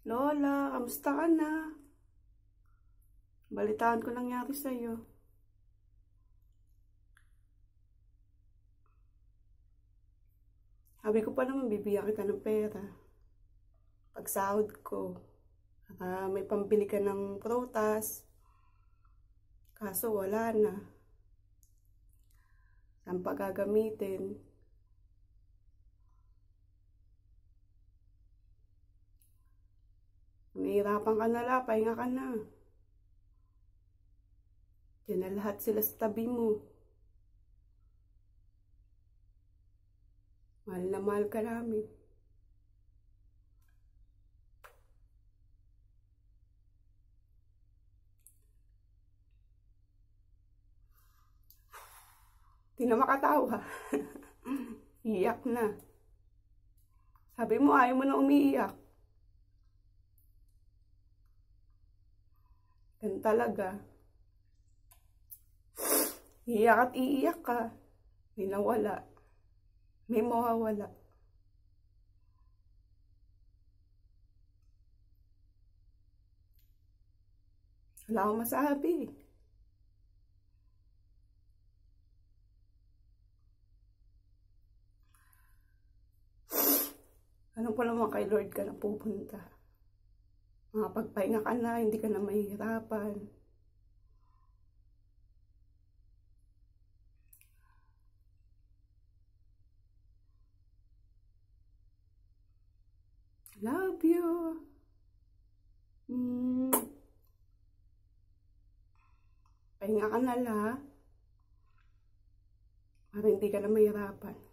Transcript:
Lola, kamusta ka na? Balitaan ko nangyari sa'yo. Sabi ko pa naman, bibigyan kita ng pera. Pag sahod ko, may pambili ka ng prutas. Kaso wala na. Saan pa gagamitin? Nahihirapan ka na la, pahinga ka na. Diyan na lahat sila sa tabi mo. Mahal na mahal ka namin. Di na makatawa. Iyak na. Sabi mo, ayaw mo na umiiyak. Yan talaga. Iyak at iiyak ka. May nawala. May mawawala. Wala akong masabi. Ano pa naman kay Lord ka na pupunta? Pagpahinga ka na, hindi ka na mahihirapan. Love you. Pahinga ka na la. Para hindi ka na mahirapan.